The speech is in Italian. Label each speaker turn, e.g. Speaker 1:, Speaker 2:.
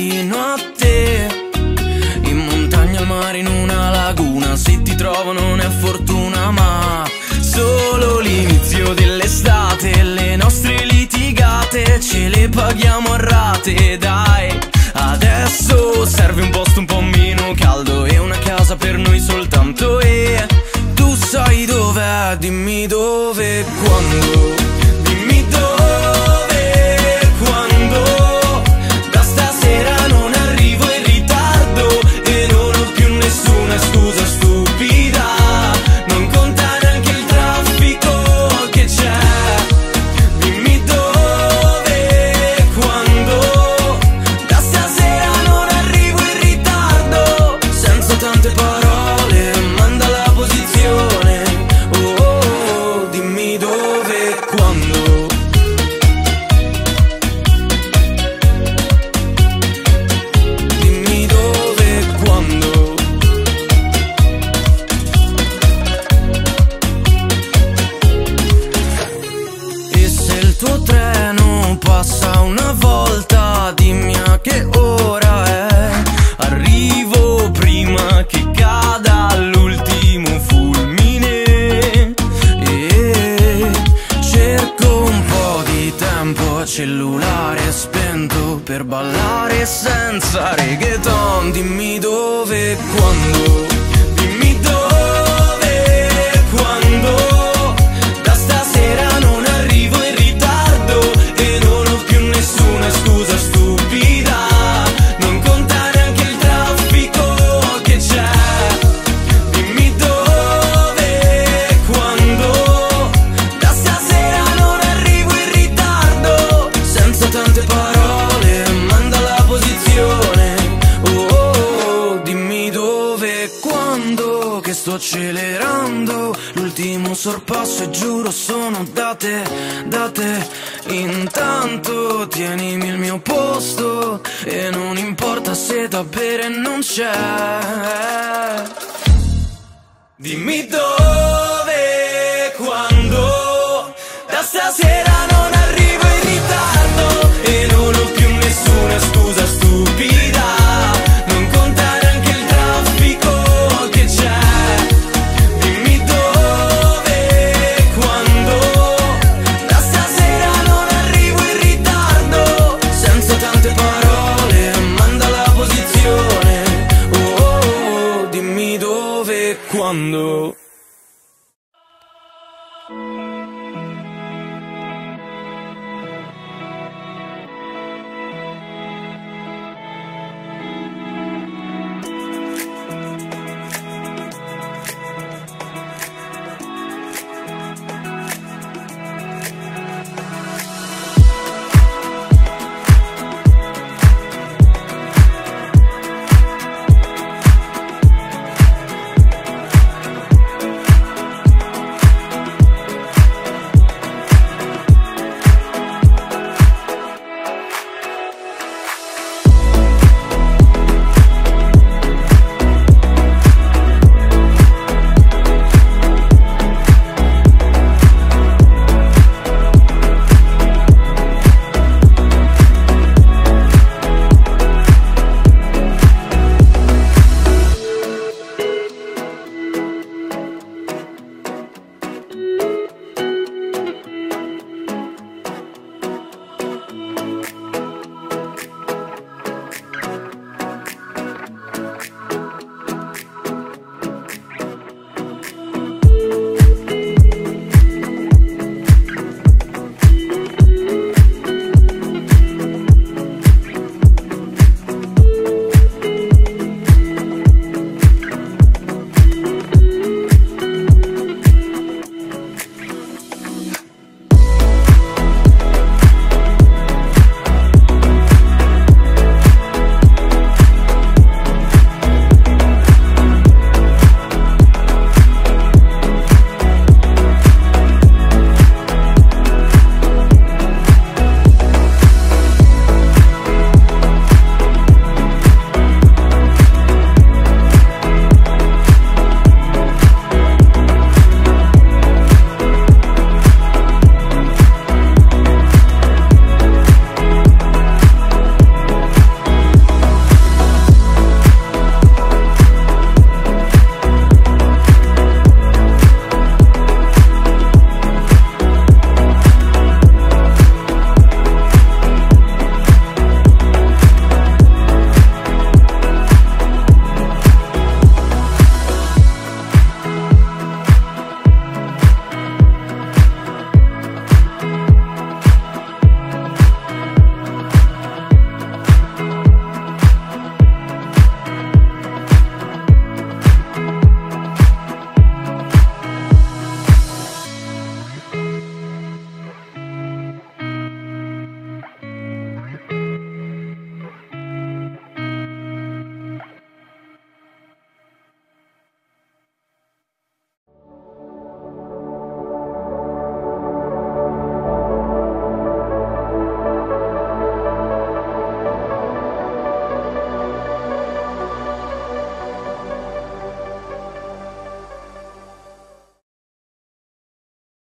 Speaker 1: vicino a te, in montagna, al mare, in una laguna. Se ti trovo non è fortuna ma solo l'inizio dell'estate. Le nostre litigate ce le paghiamo a rate. Dai, adesso serve un posto un po' meno caldo e una casa per noi soltanto. E tu sai dov'è, dimmi dove e quando. Dimmi dove e quando. Da stasera non arrivo in ritardo e non ho più nessuna scusa stupida. Non conta neanche il traffico che c'è. Dimmi dove e quando. Da stasera non arrivo in ritardo. Senza tante parole, manda la posizione. Oh, oh, oh, dimmi dove e quando. Dimmi dove e quando. E se il tuo treno passa una volta, dimmi a che ora è. Arrivo prima che cada l'ultimo fulmine. E cerco un po' di tempo, cellulare spento, per ballare senza reggaeton. Dimmi dove e quando. Dimmi dove e quando. Da stasera non arrivo in ritardo e non ho più nessuna scusa stupida. Non conta neanche il traffico che c'è. Dimmi dove e quando. Da stasera non arrivo in ritardo. Senza tante parole, manda la posizione. Oh, oh, oh, dimmi dove e quando. Che sto accelerando, l'ultimo sorpasso e giuro sono date, date. Intanto tienimi il mio posto e non importa se da bere non c'è. Dimmi dove e quando. Da stasera non arrivo in ritardo e non ho più nessuna scusa stupida. Non conta neanche il traffico che c'è. Dimmi dove e quando. Da stasera non arrivo in ritardo. Senza tante parole, manda la posizione. Oh, oh, oh, dimmi dove e quando.